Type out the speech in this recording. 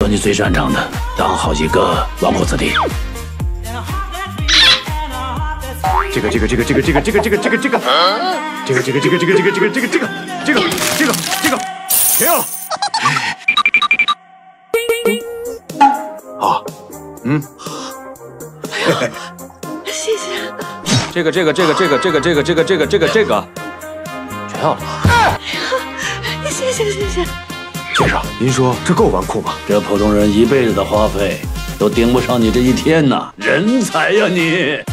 做你最擅长的，当好几个纨绔子弟。 这个，停了。啊， 谢谢。 这个，全要了。 谢谢。 先生，您说这够纨绔吗？ 这普通人一辈子的花费都顶不上你这一天呐！人才呀你！